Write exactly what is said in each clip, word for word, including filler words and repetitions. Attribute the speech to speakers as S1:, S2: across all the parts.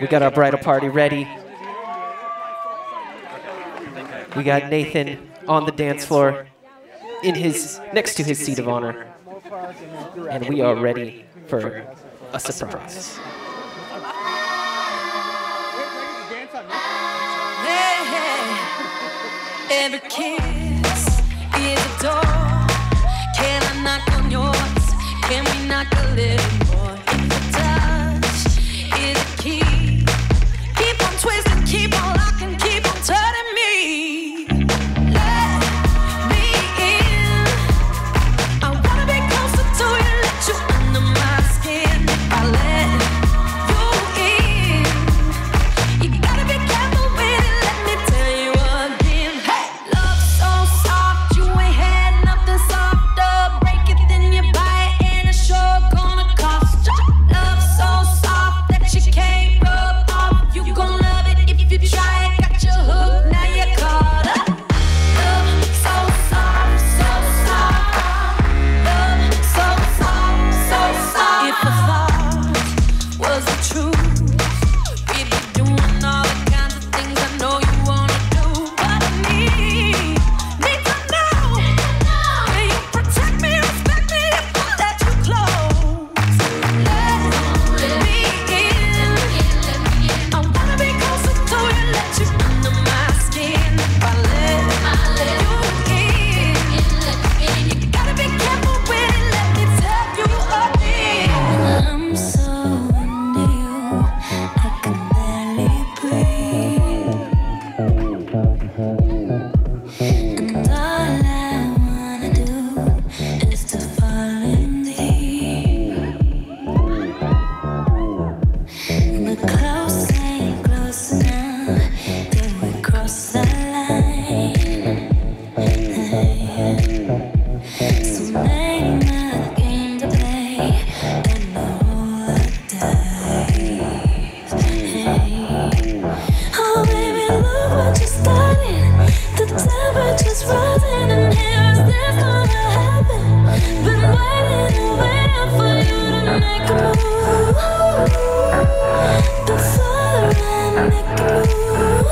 S1: got our bridal party ready. We got Nathan on the dance floor, in his next to his seat of honor, and we are ready for a surprise.
S2: Hey, hey. Every kiss is a door. Can I knock on yours? Can we knock a little more? If a touch is a key, keep on twisting, keep on locking, keep on turning me. Let me in. I wanna be closer to you, let you under my skin. If I let you in, you gotta be careful with it. Let me tell you again. Hey, love so soft, you ain't had nothing softer. Break it, then you buy it, and it's sure gonna cost you. Love so soft that you can't rub off. You gon' love it if you try it. Got your hook, now you're caught up. Love so soft, so soft. Love so soft, so soft. If the thought was the truth, we'd be doing all the kinds of things I know you wanna do. But I need, need to know, will you protect me, respect me if I let you close? Let me in. I wanna be closer to you, let you under my skin. If I let you in, you gotta be careful with it. Let me tell you again. I'm so into you, I can barely breathe. And all I wanna do is to fall in deep. But close ain't close enough till we cross the line. So name a game to play and roll the dice. Oh baby, look what you started. The temperature's rising and here is this gonna happen. Been waiting and waiting for you to make a move. Before I make a move.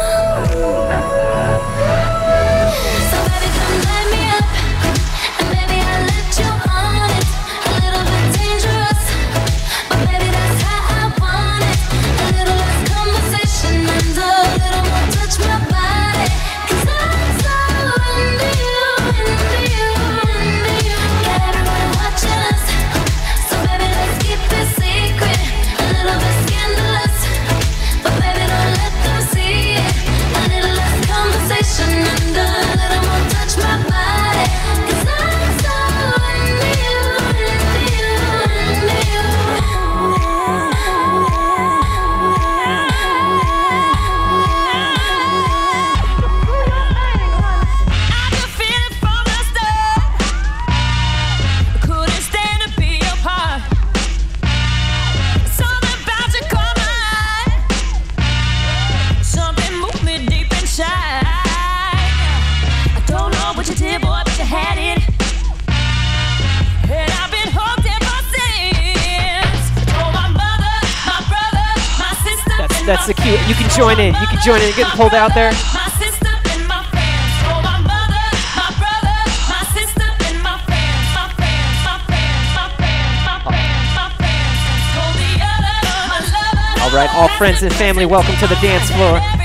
S2: So baby, come light me up, and baby I'll let you on it. A little bit dangerous, but baby that's how I want it. A little less conversation and a little more touch my body. 'Cause I'm so into you, into you, into you. Got everyone watching us, so baby let's keep it secret. A little bit scandalous, but baby don't let them see it. A little less conversation and a little more touch my body. 'Cause I'm so into you, into you, into you. I could feel it from the start. Couldn't stand to be apart. Something about you caught my eye. Something moved me deep inside. I don't know what you did, boy, but you had it. And I've been hooked ever since. Oh, my mother, my brother, my sister.
S1: That's
S2: and
S1: that's
S2: my
S1: the cue. You can
S2: friends.
S1: join in. You can join in. You're getting pulled out there.
S2: My sister and my friends. Oh, my mother, my brother, my sister and my friends. My friends, my friends, my friends, my friends, my friends. Oh, the other, my lover.
S1: All right, all friends and family, welcome to the dance floor.